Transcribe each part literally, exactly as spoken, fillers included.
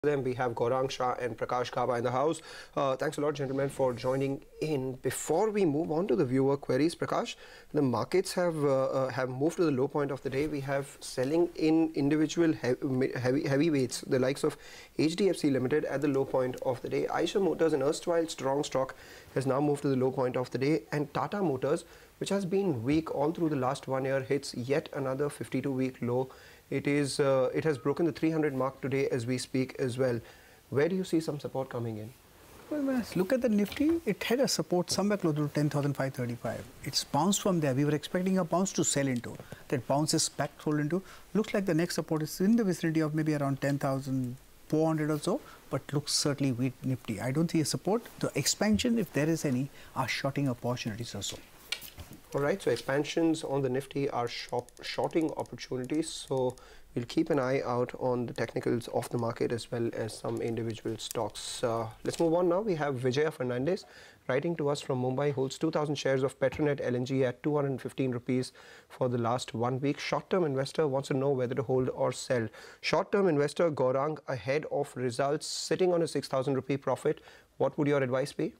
Then we have Gaurang Shah and Prakash Gaba in the house. Uh, thanks a lot, gentlemen, for joining in. Before we move on to the viewer queries, Prakash, the markets have uh, uh, have moved to the low point of the day. We have selling in individual heavy, heavy heavyweights, the likes of H D F C Limited at the low point of the day. Eicher Motors, an erstwhile strong stock, has now moved to the low point of the day, and Tata Motors, which has been weak all through the last one year, hits yet another fifty-two week low. It is. Uh, it has broken the three hundred mark today as we speak as well. Where do you see some support coming in? Well, when I look at the Nifty, it had a support somewhere close to ten thousand five hundred thirty-five. It's bounced from there. We were expecting a bounce to sell into. That bounce is back sold into. Looks like the next support is in the vicinity of maybe around ten thousand four hundred or so, but looks certainly weak Nifty. I don't see a support. The expansion, if there is any, are shorting opportunities or so. All right, so expansions on the Nifty are short, shorting opportunities. So we'll keep an eye out on the technicals of the market as well as some individual stocks. Uh, let's move on now. We have Vijaya Fernandez writing to us from Mumbai, holds two thousand shares of Petronet L N G at two hundred fifteen rupees for the last one week. Short-term investor wants to know whether to hold or sell. Short-term investor Gaurang, ahead of results, sitting on a six thousand rupee profit. What would your advice be?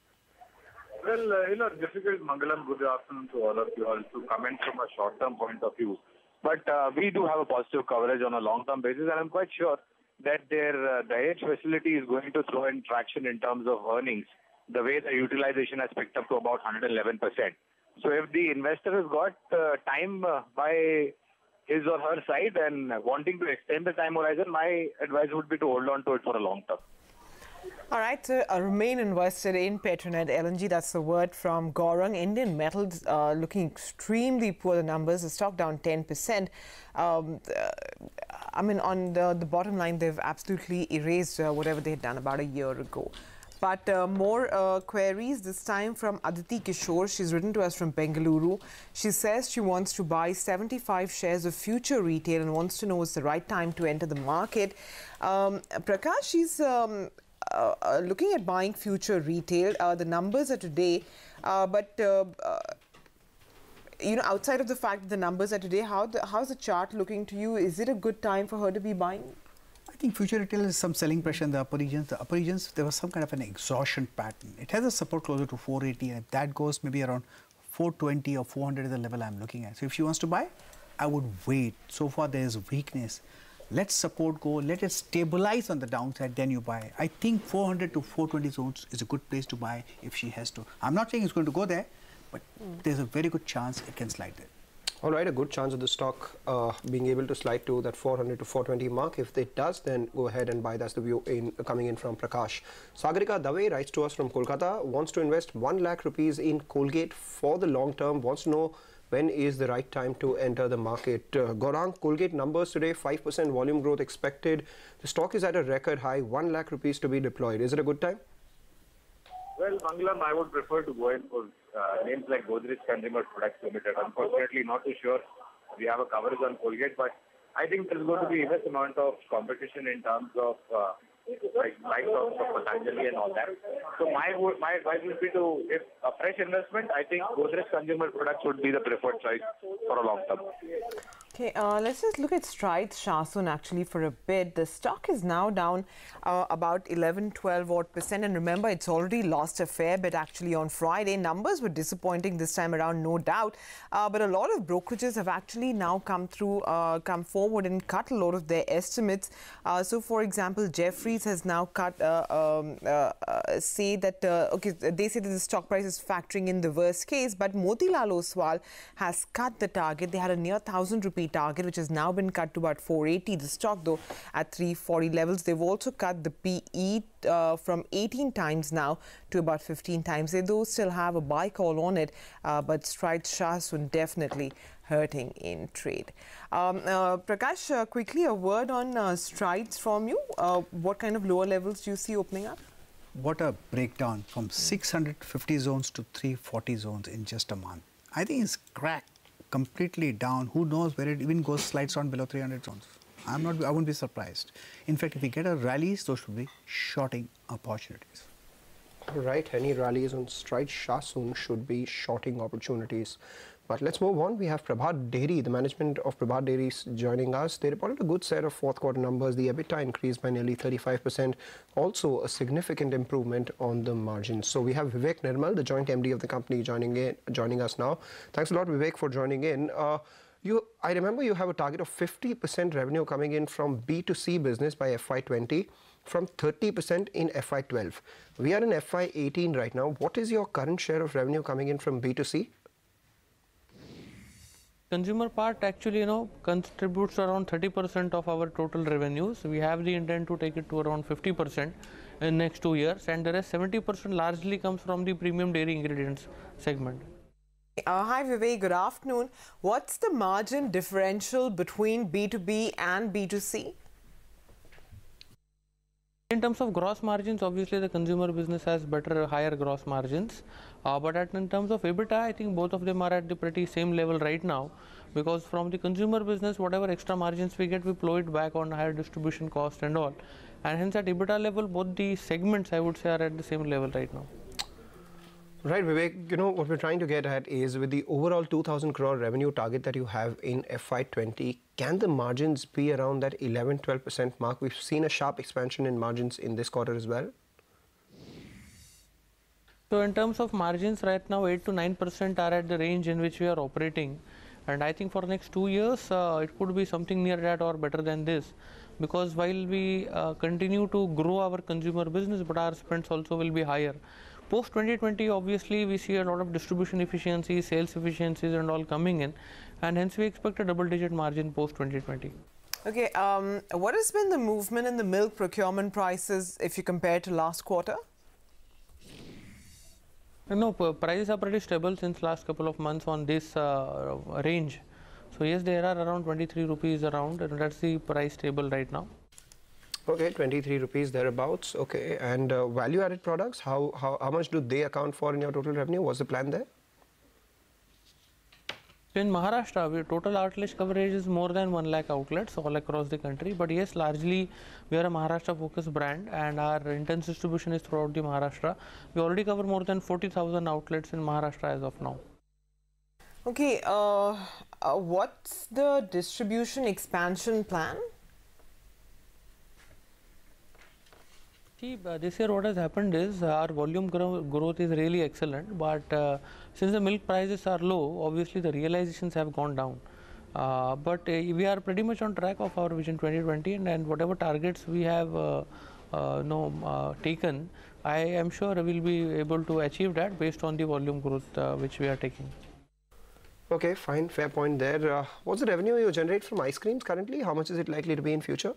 Well, uh, you know, difficult, Mangalam, good afternoon to all of you all to comment from a short-term point of view. But uh, we do have a positive coverage on a long-term basis, and I'm quite sure that their uh, Dahej facility is going to throw in traction in terms of earnings, the way the utilization has picked up to about one hundred eleven percent. So if the investor has got uh, time uh, by his or her side and wanting to extend the time horizon, my advice would be to hold on to it for a long term. All right, so uh, remain invested in Petronet L N G. That's the word from Gaurang. Indian Metals uh, looking extremely poor, the numbers. The stock down ten percent. Um, uh, I mean, on the, the bottom line, they've absolutely erased uh, whatever they had done about a year ago. But uh, more uh, queries, this time from Aditi Kishore. She's written to us from Bengaluru. She says she wants to buy seventy-five shares of Future Retail and wants to know it's the right time to enter the market. Um, Prakash, she's... Um, Uh, uh, looking at buying Future Retail, uh, the numbers are today, uh, but uh, uh, you know, outside of the fact that the numbers are today, how the, how's the chart looking to you? Is it a good time for her to be buying? I think Future Retail is some selling pressure in the upper regions. The upper regions, there was some kind of an exhaustion pattern. It has a support closer to four eighty, and if that goes maybe around four twenty or four hundred is the level I'm looking at. So if she wants to buy, I would wait. So far there is weakness. Let support go, let it stabilize on the downside, then you buy. I think four hundred to four twenty zones is a good place to buy if she has to. I'm not saying it's going to go there, but mm. there's a very good chance it can slide there. All right, a good chance of the stock uh, being able to slide to that four hundred to four twenty mark. If it does, then go ahead and buy. That's the view in, uh, coming in from Prakash. Sagarika Dave writes to us from Kolkata, wants to invest one lakh rupees in Colgate for the long term, wants to know when is the right time to enter the market. Uh, Gaurang, Colgate numbers today, five percent volume growth expected. The stock is at a record high, one lakh rupees to be deployed. Is it a good time? Well, Mangalam, I would prefer to go in for uh, names like Godrej Consumer Products Limited. Unfortunately, not too sure we have a coverage on Colgate, but I think there's going to be immense amount of competition in terms of uh, like likes of Patanjali and all that. So my my advice would be to, if a fresh investment, I think Godrej Consumer Products would be the preferred choice for a long term. Okay, uh, let's just look at Strides Shasun actually for a bit. The stock is now down uh, about eleven, twelve odd percent. And remember, it's already lost a fair bit actually on Friday. Numbers were disappointing this time around, no doubt. Uh, but a lot of brokerages have actually now come through, uh, come forward and cut a lot of their estimates. Uh, so, for example, Jefferies has now cut, uh, um, uh, uh, say that, uh, okay, they say that the stock price is factoring in the worst case. But Motilal Oswal has cut the target. They had a near one thousand rupee target, which has now been cut to about four eighty. The stock, though, at three forty levels. They've also cut the P E uh, from eighteen times now to about fifteen times. They, though, still have a buy call on it, uh, but Strides Shasun definitely hurting in trade. Um, uh, Prakash, uh, quickly a word on uh, Strides from you. Uh, what kind of lower levels do you see opening up? What a breakdown from six hundred fifty zones to three forty zones in just a month. I think it's cracked completely down. Who knows where it even goes, slides on below three hundred zones. I'm not, I wouldn't be surprised. In fact, if we get a rally, those should be shorting opportunities. All right, any rallies on Strides Shasun should be shorting opportunities. But let's move on. We have Prabhat Dairy, the management of Prabhat Dairy joining us. They reported a good set of fourth quarter numbers. The EBITDA increased by nearly thirty-five percent. Also a significant improvement on the margins. So we have Vivek Nirmal, the joint M D of the company, joining in, joining us now. Thanks a lot, Vivek, for joining in. Uh, you, I remember you have a target of fifty percent revenue coming in from B two C business by F Y twenty, from thirty percent in F Y twelve. We are in F Y eighteen right now. What is your current share of revenue coming in from B two C? Consumer part actually, you know, contributes around thirty percent of our total revenues. We have the intent to take it to around fifty percent in next two years, and the rest seventy percent largely comes from the premium dairy ingredients segment. Uh, hi Vivek, good afternoon. What's the margin differential between B two B and B two C? In terms of gross margins, obviously the consumer business has better, higher gross margins. Uh, but at, in terms of EBITDA, I think both of them are at the pretty same level right now, because from the consumer business, whatever extra margins we get, we plow it back on higher distribution cost and all. And hence at EBITDA level, both the segments, I would say, are at the same level right now. Right, Vivek, you know, what we're trying to get at is with the overall two thousand crore revenue target that you have in F Y twenty, can the margins be around that eleven to twelve percent mark? We've seen a sharp expansion in margins in this quarter as well. So in terms of margins right now, eight to nine percent are at the range in which we are operating. And I think for next two years, uh, it could be something near that or better than this. Because while we uh, continue to grow our consumer business, but our spends also will be higher. Post twenty twenty, obviously, we see a lot of distribution efficiencies, sales efficiencies and all coming in. And hence, we expect a double-digit margin post twenty twenty. Okay, um, what has been the movement in the milk procurement prices if you compare to last quarter? No, prices are pretty stable since last couple of months on this uh, range. So yes, there are around twenty-three rupees around, and that's the price stable right now. Okay, twenty-three rupees thereabouts. Okay, and uh, value-added products, how, how how much do they account for in your total revenue? What's the plan there? So in Maharashtra, we total outlet coverage is more than one lakh outlets all across the country. But yes, largely we are a Maharashtra-focused brand, and our intense distribution is throughout the Maharashtra. We already cover more than forty thousand outlets in Maharashtra as of now. Okay, uh, uh, what's the distribution expansion plan? See, uh, this year what has happened is uh, our volume grow growth is really excellent, but uh, since the milk prices are low, obviously the realizations have gone down. Uh, but uh, we are pretty much on track of our Vision twenty twenty, and, and whatever targets we have uh, uh, no, uh, taken, I am sure we will be able to achieve that based on the volume growth uh, which we are taking. Okay, fine, fair point there. Uh, what's the revenue you generate from ice creams currently? How much is it likely to be in future?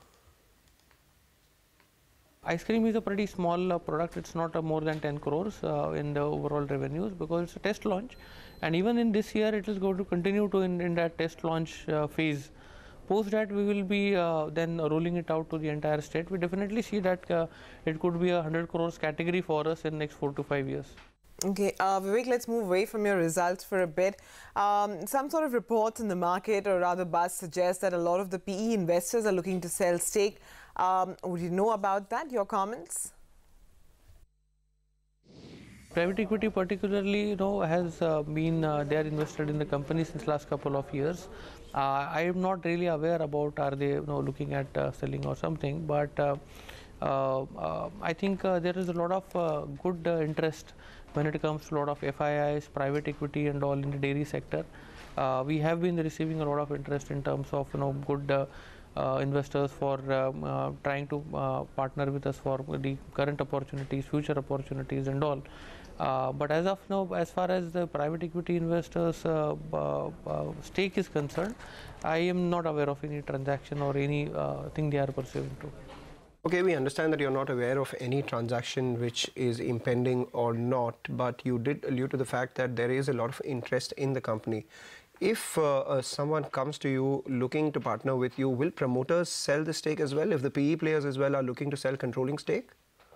Ice cream is a pretty small uh, product. It's not uh, more than ten crores uh, in the overall revenues, because it's a test launch, and even in this year it is going to continue to in, in that test launch uh, phase. Post that, we will be uh, then rolling it out to the entire state. We definitely see that uh, it could be a one hundred crores category for us in next four to five years. Okay, uh, Vivek, let's move away from your results for a bit. Um, some sort of reports in the market, or rather buzz, suggest that a lot of the P E investors are looking to sell stake. Um, would you know about that? Your comments? Private equity particularly, you know, has uh, been uh, they are invested in the company since last couple of years. Uh, I am not really aware about are they you know looking at uh, selling or something, but uh, uh, uh, I think uh, there is a lot of uh, good uh, interest when it comes to a lot of F I Is, private equity and all in the dairy sector. Uh, we have been receiving a lot of interest in terms of you know good uh, uh, investors for um, uh, trying to uh, partner with us for the current opportunities, future opportunities and all. Uh, but as of now, as far as the private equity investors uh, uh, uh, stake is concerned, I am not aware of any transaction or any uh, thing they are pursuing to. Okay, we understand that you're not aware of any transaction which is impending or not, but you did allude to the fact that there is a lot of interest in the company. If uh, uh, someone comes to you looking to partner with you, will promoters sell the stake as well if the P E players as well are looking to sell controlling stake?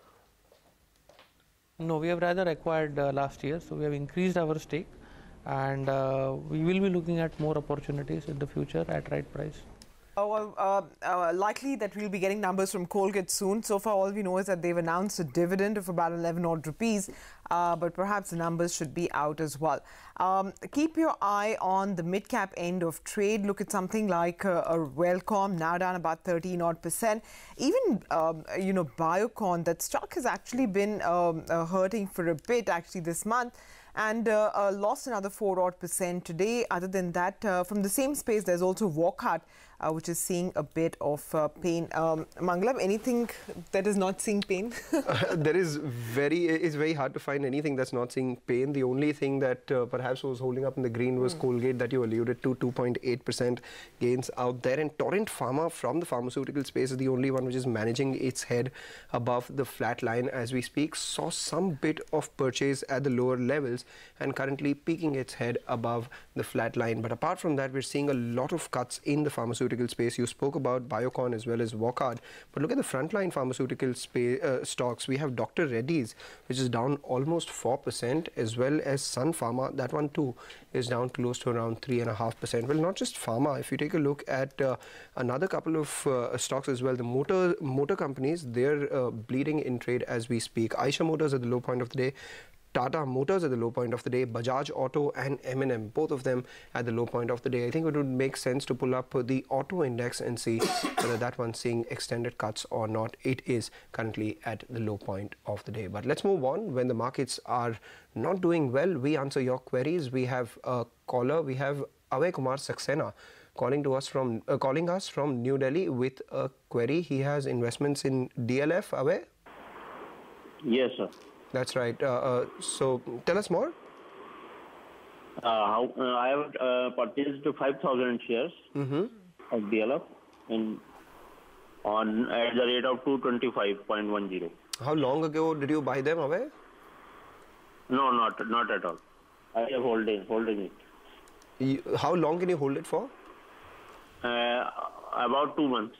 No, we have rather acquired uh, last year, so we have increased our stake, and uh, we will be looking at more opportunities in the future at right price. Oh, well, uh, uh, likely that we'll be getting numbers from Colgate soon. So far, all we know is that they've announced a dividend of about eleven odd rupees, uh, but perhaps the numbers should be out as well. Um, keep your eye on the mid-cap end of trade. Look at something like uh, a Wellcom, now down about thirteen odd percent. Even, um, you know, Biocon, that stock has actually been um, uh, hurting for a bit actually this month. And uh, uh, lost another four odd percent today. Other than that, uh, from the same space, there's also Walcott, uh, which is seeing a bit of uh, pain. Um, Mangalam, anything that is not seeing pain? uh, there is very, it's very hard to find anything that's not seeing pain. The only thing that uh, perhaps was holding up in the green was mm. Colgate that you alluded to, two point eight percent gains out there. And Torrent Pharma from the pharmaceutical space is the only one which is managing its head above the flat line as we speak. Saw some bit of purchase at the lower levels and currently peaking its head above the flat line. But apart from that, we're seeing a lot of cuts in the pharmaceutical space. You spoke about Biocon as well as Walcott, but look at the frontline pharmaceutical space, uh, stocks. We have Doctor Reddy's, which is down almost four percent, as well as Sun Pharma. That one too is down close to around three point five percent. Well, not just pharma. If you take a look at uh, another couple of uh, stocks as well, the motor motor companies, they're uh, bleeding in trade as we speak. Eicher Motors at the low point of the day. Tata Motors at the low point of the day, Bajaj Auto and M and M, both of them at the low point of the day. I think it would make sense to pull up the auto index and see whether that one's seeing extended cuts or not. It is currently at the low point of the day. But let's move on. When the markets are not doing well, we answer your queries. We have a caller. We have Avay Kumar Saxena calling to us from uh, calling us from New Delhi with a query. He has investments in D L F. Avay? Yes, sir. That's right. Uh, uh, so tell us more. Uh, how, uh, I have uh, purchased five thousand shares Mm-hmm. of D L F in, on at the rate of two twenty-five point one zero. How long ago did you buy them, Avay? No, not not at all. I am holding holding it. You, how long can you hold it for? Uh, about two months.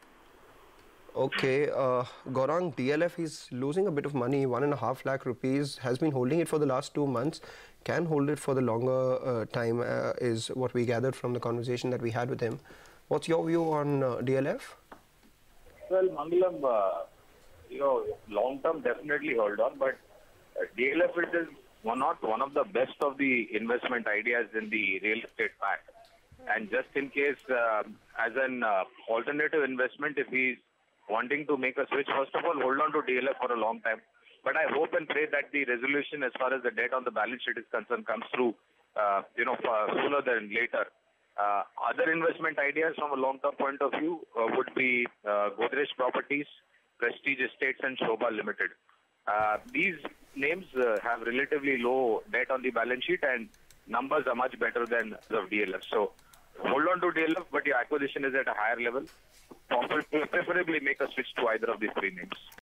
Okay, uh, Gaurang, D L F is losing a bit of money, one and a half lakh rupees, has been holding it for the last two months, can hold it for the longer uh, time uh, is what we gathered from the conversation that we had with him. What's your view on uh, D L F? Well, Mangalam, uh, you know, long term definitely hold on, but uh, D L F is one, not one of the best of the investment ideas in the real estate pack. And just in case, uh, as an uh, alternative investment, if he's wanting to make a switch, first of all, hold on to D L F for a long time. But I hope and pray that the resolution as far as the debt on the balance sheet is concerned comes through, uh, you know, sooner than later. Uh, other investment ideas from a long-term point of view uh, would be uh, Godrej Properties, Prestige Estates and Shobha Limited. Uh, these names uh, have relatively low debt on the balance sheet and numbers are much better than those of D L F. So hold on to D L F, but your acquisition is at a higher level. Preferably make a switch to either of these three names.